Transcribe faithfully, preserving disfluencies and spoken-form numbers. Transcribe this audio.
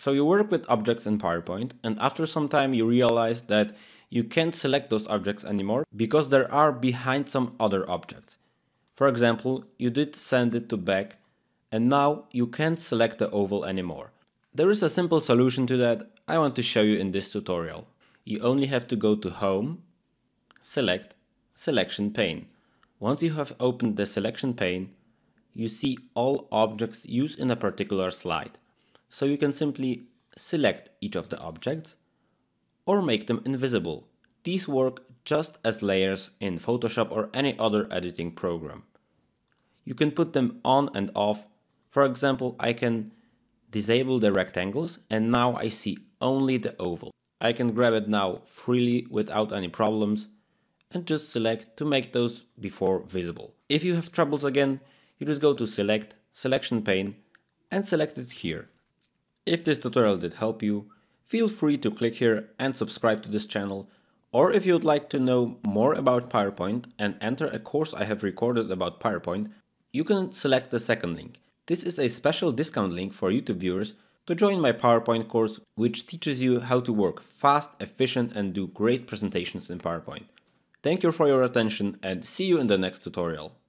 So you work with objects in PowerPoint, and after some time you realize that you can't select those objects anymore because they are behind some other objects. For example, you did send it to back, and now you can't select the oval anymore. There is a simple solution to that I want to show you in this tutorial. You only have to go to Home, select Selection Pane. Once you have opened the Selection Pane, you see all objects used in a particular slide. So you can simply select each of the objects or make them invisible. These work just as layers in Photoshop or any other editing program. You can put them on and off. For example, I can disable the rectangles and now I see only the oval. I can grab it now freely without any problems and just select to make those before visible. If you have troubles again, you just go to Select, Selection Pane and select it here. If this tutorial did help you, feel free to click here and subscribe to this channel. Or if you would like to know more about PowerPoint and enter a course I have recorded about PowerPoint, you can select the second link. This is a special discount link for YouTube viewers to join my PowerPoint course, which teaches you how to work fast, efficient, and do great presentations in PowerPoint. Thank you for your attention and see you in the next tutorial.